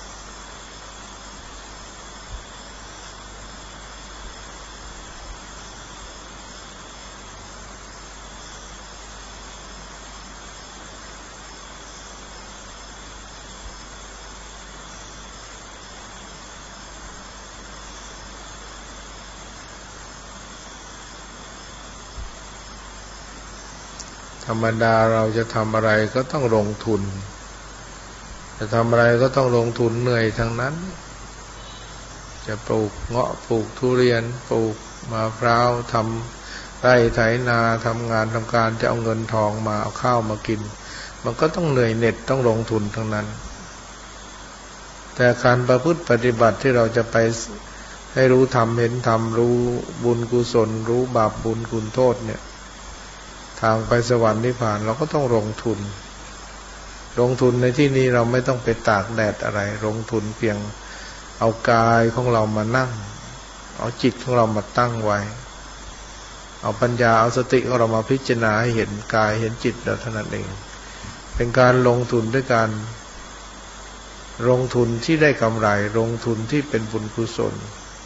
ธรรมดาเราจะทำอะไรก็ต้องลงทุนจะทำอะไรก็ต้องลงทุนเหนื่อยทั้งนั้นจะปลูกเงาะปลูกทุเรียนปลูกมะพร้าวทำไร่ไถนาทำงานทำการจะเอาเงินทองมาเอาข้าวมากินมันก็ต้องเหนื่อยเหน็ดต้องลงทุนทั้งนั้นแต่การประพฤติปฏิบัติที่เราจะไปให้รู้ธรรมเห็นธรรมรู้บุญกุศลรู้บาปบุญคุณโทษเนี่ยทางไปสวรรค์นิพพานเราก็ต้องลงทุนในที่นี้เราไม่ต้องไปตากแดดอะไรลงทุนเพียงเอากายของเรามานั่งเอาจิตของเรามาตั้งไว้เอาปัญญาเอาสติของเรามาพิจารณาให้เห็นกายเห็นจิตเราเท่านั้นเองเป็นการลงทุนด้วยการลงทุนที่ได้กำไรลงทุนที่เป็นบุญกุศล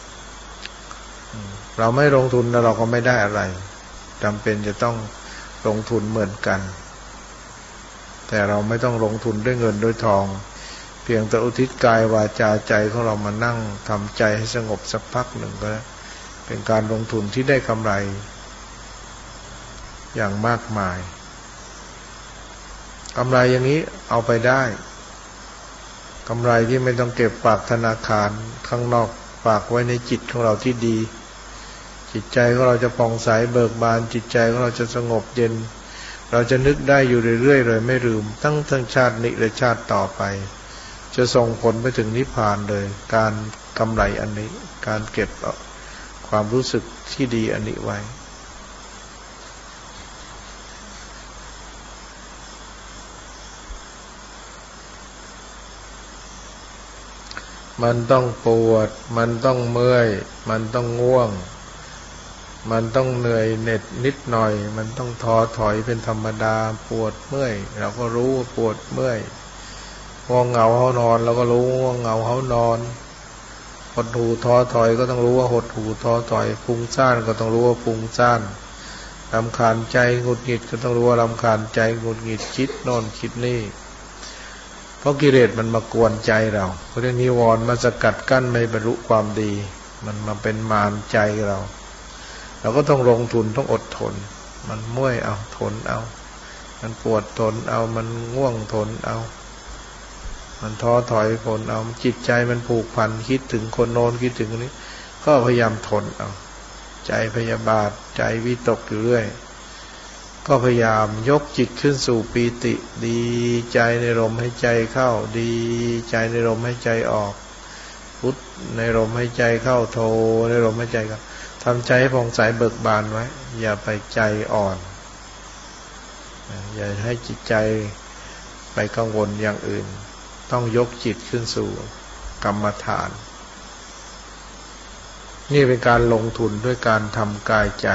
เราไม่ลงทุนแล้วเราก็ไม่ได้อะไรจำเป็นจะต้องลงทุนเหมือนกันแต่เราไม่ต้องลงทุนด้วยเงินด้วยทองเพียงแต่อุทิศกายวาจาใจของเรามานั่งทำใจให้สงบสักพักหนึ่งก็เป็นการลงทุนที่ได้กำไรอย่างมากมายกำไรอย่างนี้เอาไปได้กำไรที่ไม่ต้องเก็บฝากธนาคารข้างนอกฝากไว้ในจิตของเราที่ดีจิตใจของเราจะผ่องใสเบิกบานจิตใจของเราจะสงบเย็นเราจะนึกได้อยู่เรื่อยๆเลยไม่ลืมทั้งชาตินี้และชาติต่อไปจะส่งผลไปถึงนิพพานเลยการกำไรอันนี้การเก็บความรู้สึกที่ดีอันนี้ไว้มันต้องปวดมันต้องเมื่อยมันต้องง่วงมันต้องเหนื่อยเหน็ดนิดหน่อยมันต้องท้อถอยเป็นธรรมดาปวดเมื่อยเราก็รู้ว่าปวดเมื่อยง่วงเหงาเขานอนเราก็รู้ง่วงเหงาเขานอนหดหู่ท้อถอยก็ต้องรู้ว่าหดหู่ท้อถอยฟุ้งซ่านก็ต้องรู้ว่าฟุ้งซ่านรำคาญใจหงุดหงิดก็ต้องรู้ว่ารำคาญใจหงุดหงิดคิดโน่นคิดนี่เพราะกิเลสมันมากวนใจเราเพราะนิวรณ์มาสกัดกั้นไม่บรรลุความดีมันมาเป็นมารใจเราก็ต้องลงทุนต้องอดทนมันเมื่อยเอาทนเอามันปวดทนเอามันง่วงทนเอามันท้อถอยทนเอาจิตใจมันผูกพันคิดถึงคนโน้นคิดถึงคนนี้ก็พยายามทนเอาใจพยาบาทใจวิตกอยู่เรื่อยก็พยายามยกจิตขึ้นสู่ปีติดีใจในลมหายใจเข้าดีใจในลมหายใจออกพุทในลมหายใจเข้าโทในลมหายใจเข้าทำใจให้ผ่องใสเบิกบานไว้อย่าไปใจอ่อนอย่าให้จิตใจไปกังวลอย่างอื่นต้องยกจิตขึ้นสู่กรรมฐานนี่เป็นการลงทุนด้วยการทำกายใจ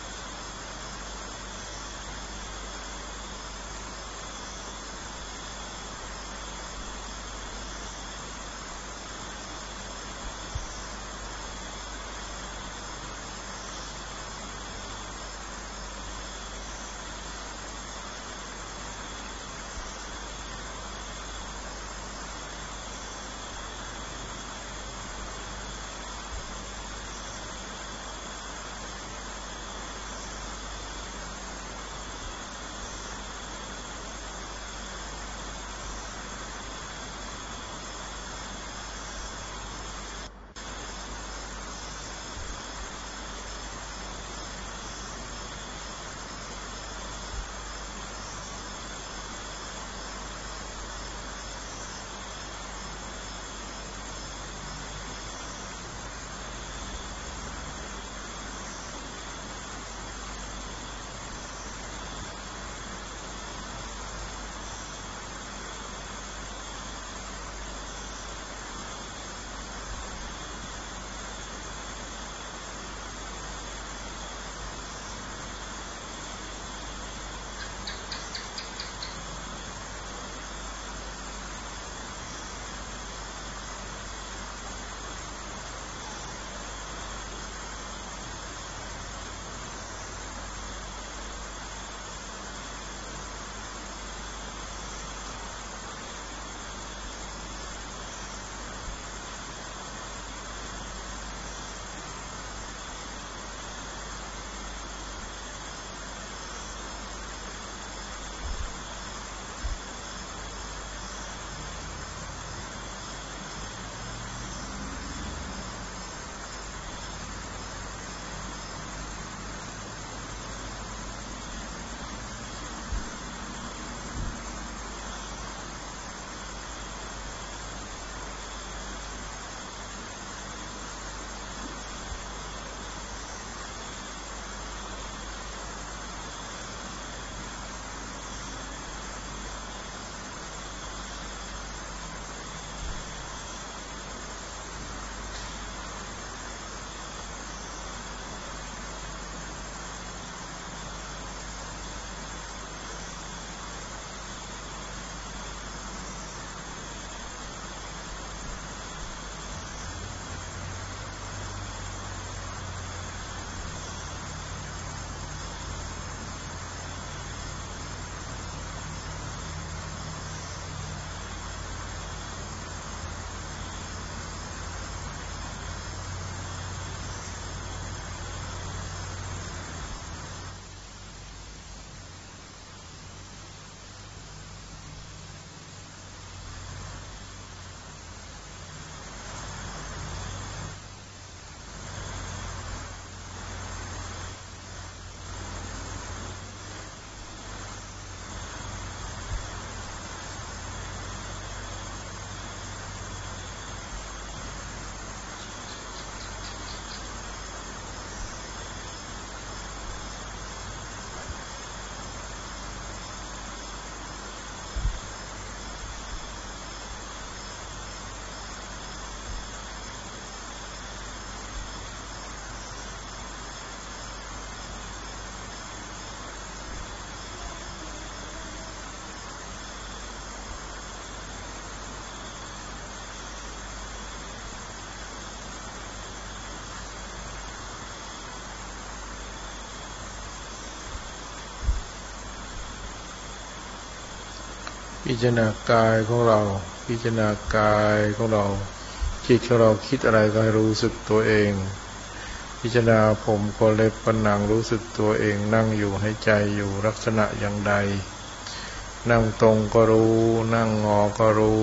พิจารณากายของเราพิจารณากายของเราจิตของเราคิดอะไรก็ให้รู้สึกตัวเองพิจารณาผมขนเล็บฟันหนังรู้สึกตัวเองนั่งอยู่ให้ใจอยู่ลักษณะอย่างใดนั่งตรงก็รู้นั่งงอก็รู้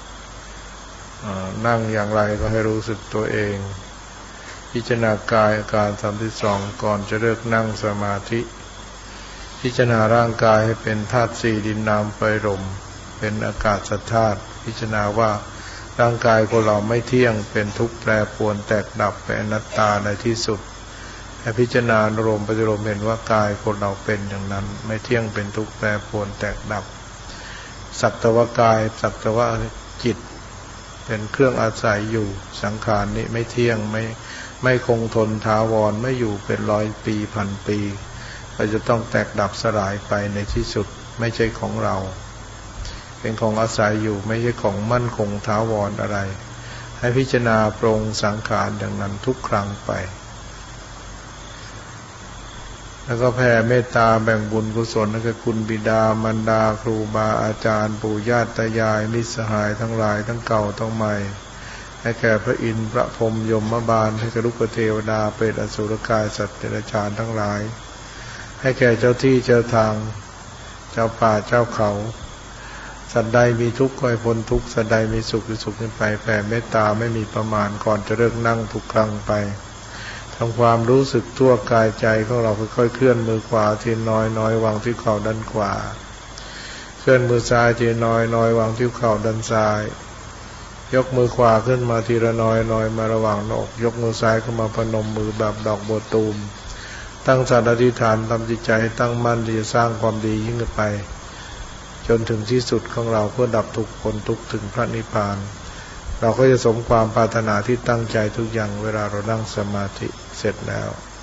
นั่งอย่างไรก็ให้รู้สึกตัวเองพิจารณากายอาการ32ก่อนจะเลิกนั่งสมาธิพิจารณาร่างกายให้เป็นธาตุสี่ดินน้ำไฟลมเป็นอากาศธาตุพิจารณาว่าร่างกายของเราไม่เที่ยงเป็นทุกข์แปรปรวนแตกดับเป็นอนัตตาในที่สุดให้พิจารณาอารมณ์ปัจจุบันเห็นว่ากายของเราเป็นอย่างนั้นไม่เที่ยงเป็นทุกข์แปรปรวนแตกดับสักแต่ว่ากายสักแต่ว่าจิตเป็นเครื่องอาศัยอยู่สังขารนี้ไม่เที่ยงไม่คงทนถาวรไม่อยู่เป็นร้อยปีพันปีก็จะต้องแตกดับสลายไปในที่สุดไม่ใช่ของเราเป็นของอาศัยอยู่ไม่ใช่ของมั่นคงถาวรอะไรให้พิจารณาปรงสังขารอย่างนั้นทุกครั้งไปแล้วก็แผ่เมตตาแบ่งบุญกุศลให้แก่คุณบิดามารดาครูบาอาจารย์ปู่ย่าตายายมิตรสหายทั้งหลายทั้งเก่าทั้งใหม่ให้แก่พระอินทร์พระพรหมยมบาลให้แก่ลูกเทวดาเปรตอสุรกายสัตว์เดรัจฉานทั้งหลายให้แก่เจ้าที่เจ้าทางเจ้าป่าเจ้าเขาสัตว์ใดมีทุกข์ก็ให้พ้นทุกข์สัตว์ใดมีสุขก็สุขขึ้นไปแผ่เมตตาไม่มีประมาณก่อนจะเลิกนั่งทุกครั้งไปทำความรู้สึกทั่วกายใจของเราค่อยๆเคลื่อนมือขวาทีน้อยวางที่เข่าด้านขวาเคลื่อนมือซ้ายทีน้อยวางที่เข่าด้านซ้ายยกมือขวาขึ้นมาทีละน้อยมาระหว่างหน้าอกยกมือซ้ายขึ้นมาพนมมือแบบดอกบัวตูมตั้งสัตย์อธิษฐานทำจิตใจให้ตั้งมั่นที่จะสร้างความดียิ่งขึ้นไปจนถึงที่สุดของเราเพื่อดับทุกข์พ้นทุกข์ถึงพระนิพพานเราก็จะสมความปรารถนาที่ตั้งใจทุกอย่างเวลาเรานั่งสมาธิเสร็จแล้ว